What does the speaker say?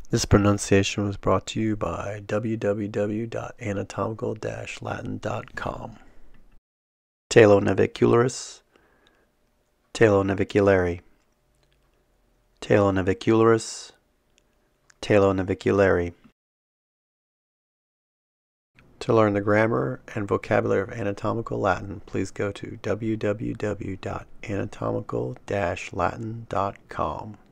This pronunciation was brought to you by www.anatomical-latin.com. Talonavicularis, talonavicularis, talonavicularis, talonavicularis. To learn the grammar and vocabulary of anatomical Latin, please go to www.anatomical-latin.com.